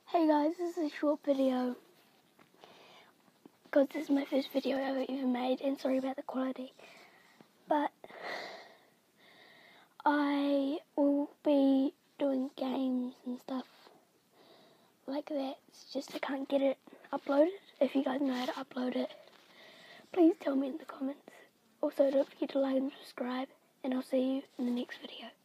Hey guys, this is a short video because this is my first video I've ever made, and sorry about the quality, but I will be doing games and stuff like that. It's just I can't get it uploaded. If you guys know how to upload it, please tell me in the comments. Also, don't forget to like and subscribe, and I'll see you in the next video.